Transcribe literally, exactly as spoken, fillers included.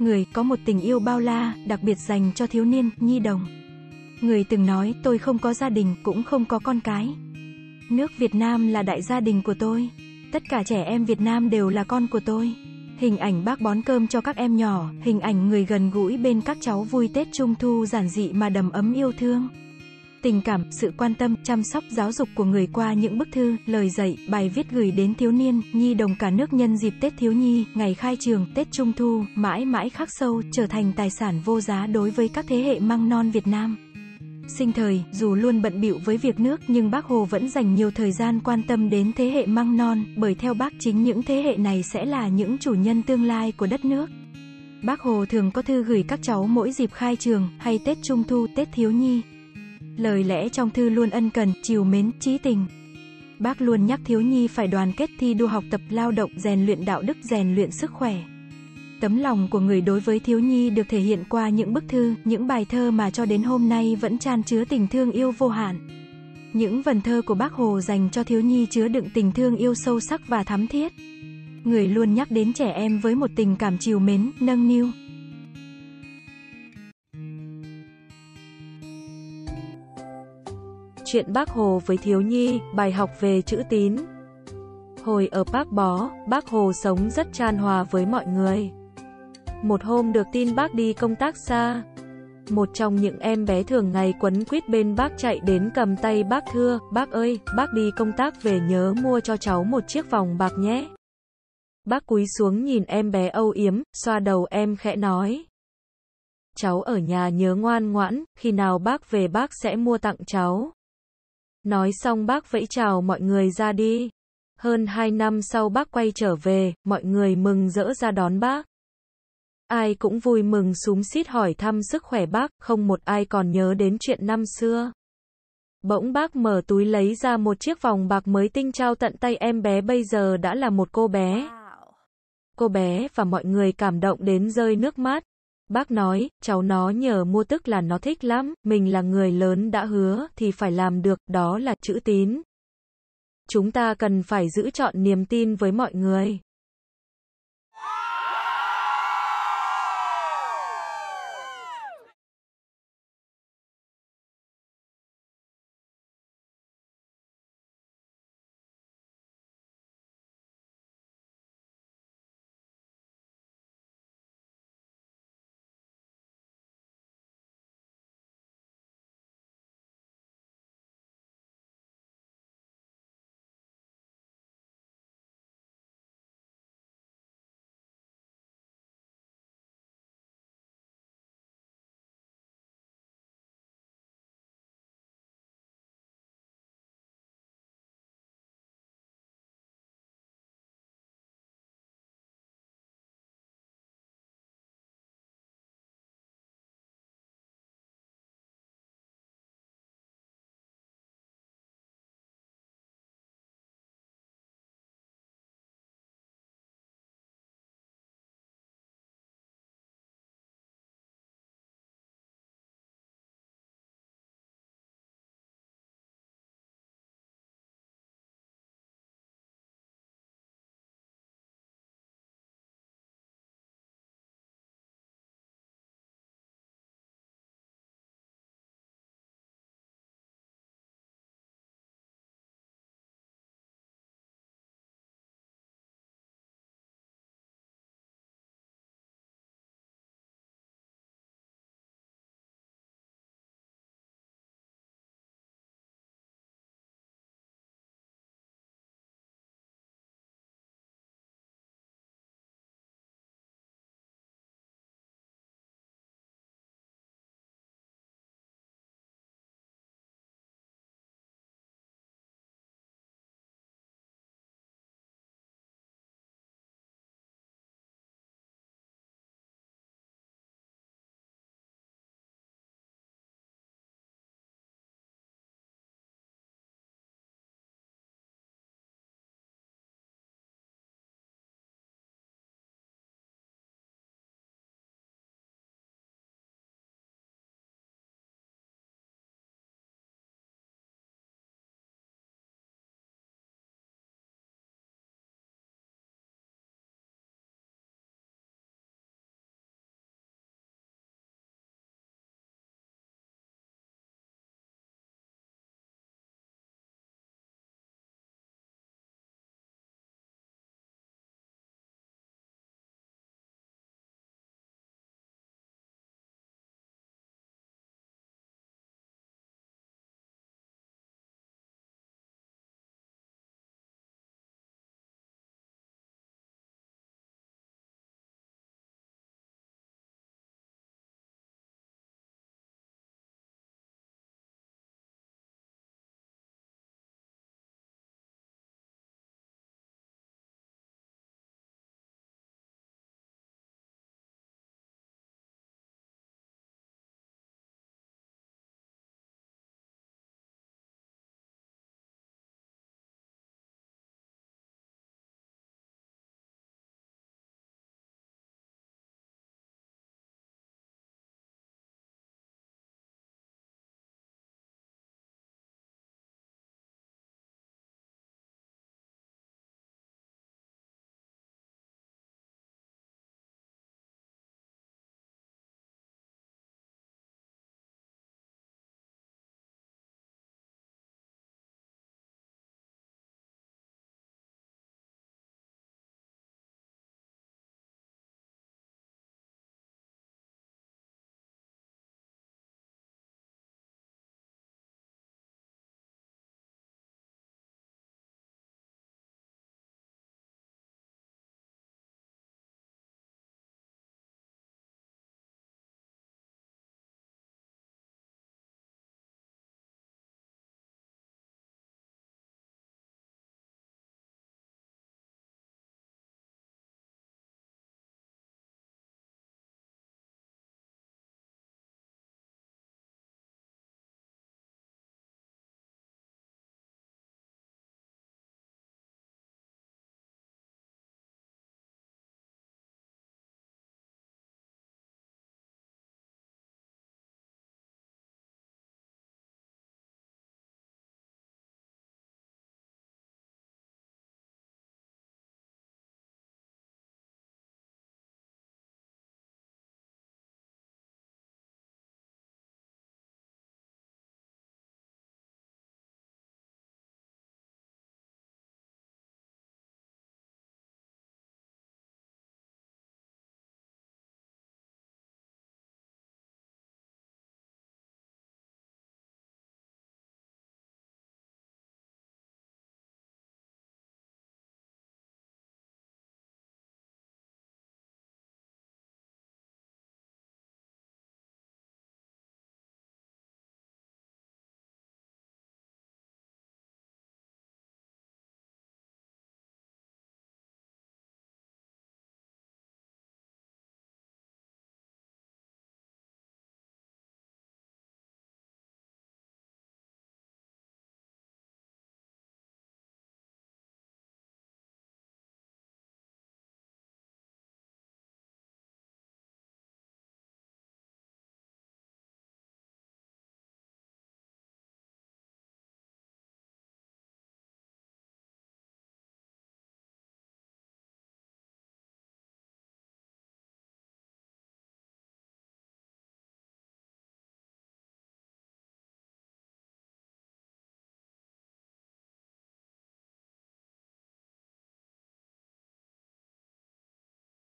Người có một tình yêu bao la, đặc biệt dành cho thiếu niên, nhi đồng. Người từng nói, tôi không có gia đình, cũng không có con cái. Nước Việt Nam là đại gia đình của tôi. Tất cả trẻ em Việt Nam đều là con của tôi. Hình ảnh bác bón cơm cho các em nhỏ, hình ảnh người gần gũi bên các cháu vui Tết Trung Thu giản dị mà đầm ấm yêu thương. Tình cảm, sự quan tâm, chăm sóc, giáo dục của người qua những bức thư, lời dạy, bài viết gửi đến thiếu niên, nhi đồng cả nước nhân dịp Tết thiếu nhi, ngày khai trường, Tết Trung Thu, mãi mãi khắc sâu, trở thành tài sản vô giá đối với các thế hệ măng non Việt Nam. Sinh thời, dù luôn bận bịu với việc nước nhưng Bác Hồ vẫn dành nhiều thời gian quan tâm đến thế hệ măng non, bởi theo Bác chính những thế hệ này sẽ là những chủ nhân tương lai của đất nước. Bác Hồ thường có thư gửi các cháu mỗi dịp khai trường, hay Tết Trung Thu, Tết thiếu nhi. Lời lẽ trong thư luôn ân cần, trìu mến, chí tình. Bác luôn nhắc thiếu nhi phải đoàn kết thi đua học tập, lao động, rèn luyện đạo đức, rèn luyện sức khỏe. Tấm lòng của người đối với thiếu nhi được thể hiện qua những bức thư, những bài thơ mà cho đến hôm nay vẫn chan chứa tình thương yêu vô hạn. Những vần thơ của Bác Hồ dành cho thiếu nhi chứa đựng tình thương yêu sâu sắc và thắm thiết. Người luôn nhắc đến trẻ em với một tình cảm trìu mến, nâng niu. Chuyện Bác Hồ với thiếu nhi, bài học về chữ tín. Hồi ở Bác Bó, Bác Hồ sống rất chan hòa với mọi người. Một hôm được tin bác đi công tác xa. Một trong những em bé thường ngày quấn quýt bên bác chạy đến cầm tay bác thưa, bác ơi, bác đi công tác về nhớ mua cho cháu một chiếc vòng bạc nhé. Bác cúi xuống nhìn em bé âu yếm, xoa đầu em khẽ nói. Cháu ở nhà nhớ ngoan ngoãn, khi nào bác về bác sẽ mua tặng cháu. Nói xong bác vẫy chào mọi người ra đi. Hơn hai năm sau bác quay trở về, mọi người mừng rỡ ra đón bác. Ai cũng vui mừng xúm xít hỏi thăm sức khỏe bác, không một ai còn nhớ đến chuyện năm xưa. Bỗng bác mở túi lấy ra một chiếc vòng bạc mới tinh trao tận tay em bé bây giờ đã là một cô bé. Cô bé và mọi người cảm động đến rơi nước mắt. Bác nói, cháu nó nhờ mua tức là nó thích lắm, mình là người lớn đã hứa thì phải làm được, đó là chữ tín. Chúng ta cần phải giữ trọn niềm tin với mọi người.